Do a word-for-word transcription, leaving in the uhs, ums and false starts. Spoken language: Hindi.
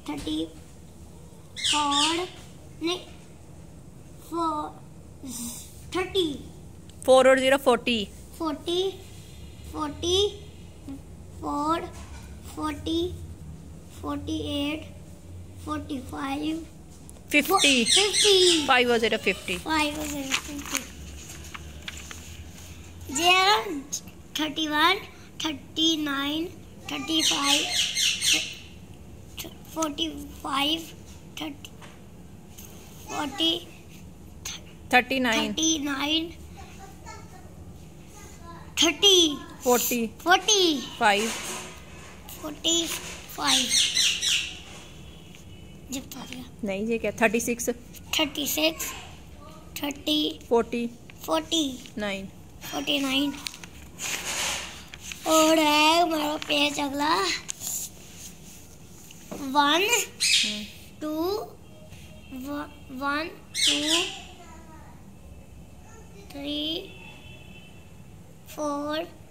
थर्टी फोर नहीं फोर थर्टी फोर और zero forty forty forty four forty forty eight forty five fifty fifty five और zero fifty five fifty zero thirty one thirty nine thirty five forty five thirty forty thirty nine thirty nine thirty forty forty five forty five जब तो आ गया नहीं ये क्या thirty six thirty six thirty forty forty nine forty nine और है हमारा पेज अगला one to one two three four